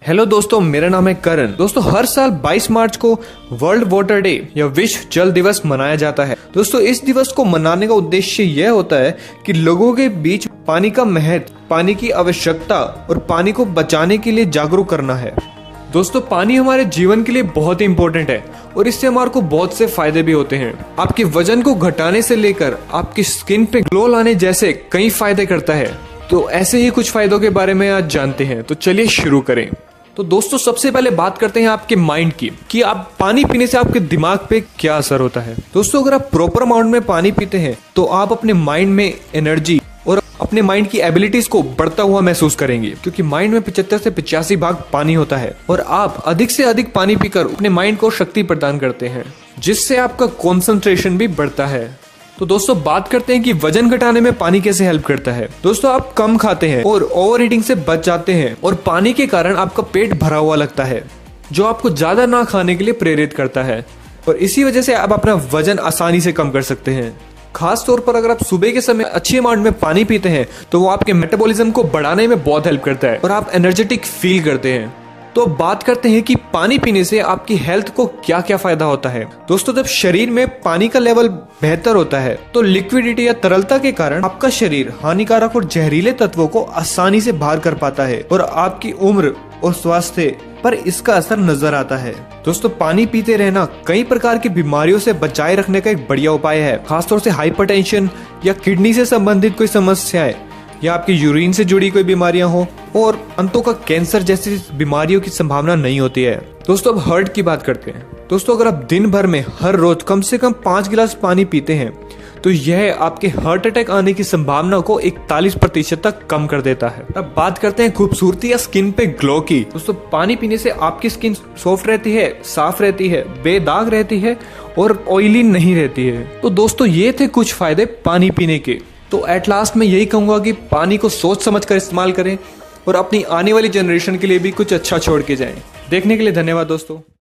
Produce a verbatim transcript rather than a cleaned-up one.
Hello दोस्तों, मेरा नाम है करण। दोस्तों, हर साल बाईस मार्च को वर्ल्ड वाटर डे या विश्व जल दिवस मनाया जाता है। दोस्तों, इस दिवस को मनाने का उद्देश्य यह होता है कि लोगों के बीच पानी का महत्व, पानी की आवश्यकता और पानी को बचाने के लिए जागरूक करना है। दोस्तों, पानी हमारे जीवन के लिए बहुत ही इम्पोर्टेंट है और इससे हमारे को बहुत से फायदे भी होते हैं। आपके वजन को घटाने से लेकर आपकी स्किन पे ग्लो लाने जैसे कई फायदे करता है। तो ऐसे ही कुछ फायदों के बारे में आज जानते हैं। तो चलिए शुरू करें। तो दोस्तों, सबसे पहले बात करते हैं आपके माइंड की कि आप पानी पीने से आपके दिमाग पे क्या असर होता है। दोस्तों, अगर आप प्रॉपर अमाउंट में पानी पीते हैं तो आप अपने माइंड में एनर्जी और अपने माइंड की एबिलिटीज को बढ़ता हुआ महसूस करेंगे, क्योंकि माइंड में पचहत्तर से पचासी भाग पानी होता है और आप अधिक से अधिक पानी पीकर अपने माइंड को शक्ति प्रदान करते हैं, जिससे आपका कॉन्सेंट्रेशन भी बढ़ता है। तो दोस्तों, बात करते हैं कि वजन घटाने में पानी कैसे हेल्प करता है। दोस्तों, आप कम खाते हैं और ओवर ईटिंग से बच जाते हैं और पानी के कारण आपका पेट भरा हुआ लगता है, जो आपको ज्यादा ना खाने के लिए प्रेरित करता है और इसी वजह से आप अपना वजन आसानी से कम कर सकते हैं। खास तौर पर अगर आप सुबह के समय अच्छी अमाउंट में पानी पीते हैं तो वो आपके मेटाबॉलिज्म को बढ़ाने में बहुत हेल्प करता है और आप एनर्जेटिक फील करते हैं। तो बात करते हैं कि पानी पीने से आपकी हेल्थ को क्या क्या फायदा होता है। दोस्तों, जब शरीर में पानी का लेवल बेहतर होता है तो लिक्विडिटी या तरलता के कारण आपका शरीर हानिकारक और जहरीले तत्वों को आसानी से बाहर कर पाता है और आपकी उम्र और स्वास्थ्य पर इसका असर नजर आता है। दोस्तों, पानी पीते रहना कई प्रकार की बीमारियों से बचाए रखने का एक बढ़िया उपाय है। खासतौर से हाइपरटेंशन या किडनी से संबंधित कोई समस्याएं या आपकी यूरिन से जुड़ी कोई बीमारियां हो और अंतों का कैंसर जैसी बीमारियों की संभावना नहीं होती है। दोस्तों, अब हार्ट की बात करते हैं। दोस्तों, अगर आप दिन भर में हर रोज कम से कम पांच गिलास पानी पीते हैं तो यह आपके हार्ट अटैक आने की संभावना को इकतालीस प्रतिशत तक कम कर देता है। अब बात करते हैं खूबसूरती या स्किन पे ग्लो की। दोस्तों, पानी पीने से आपकी स्किन सॉफ्ट रहती है, साफ रहती है, बेदाग रहती है और ऑयली नहीं रहती है। तो दोस्तों, ये थे कुछ फायदे पानी पीने के। तो एट लास्ट मैं यही कहूंगा कि पानी को सोच समझ कर इस्तेमाल करें और अपनी आने वाली जनरेशन के लिए भी कुछ अच्छा छोड़ के जाएं। देखने के लिए धन्यवाद दोस्तों।